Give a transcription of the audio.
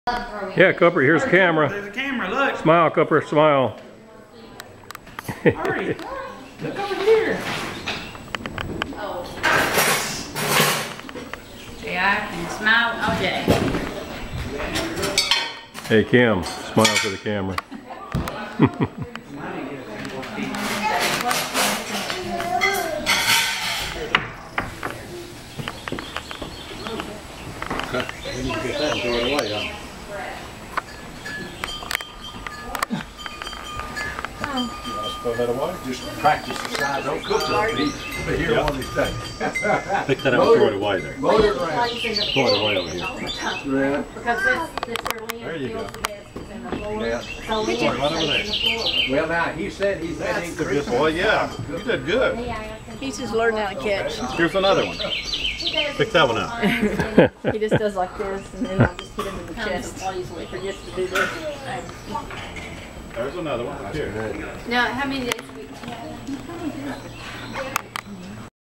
Yeah, Cooper, here's the camera. There's a camera, look. Smile, Cooper, smile. Hurry. Look over here. Oh. Yeah, I can smile all day. Hey, Kim, smile for the camera. We need to get that and throw it away, huh? Throw that away? Just practice the size. Don't cook it. But here one of these days. Pick that up and throw it away there. Motor it around. Throw it away over here. Yeah. Because this There you go. Yeah. So right over there. Well, now, he said he's heading to this. Well, yeah. You did good. He's just learning how to catch. Here's another one. Pick that one up. He just does like this, and then I'll just hit him in the chest. He forgets to do this. There's another one. Here. Now, how many days a week?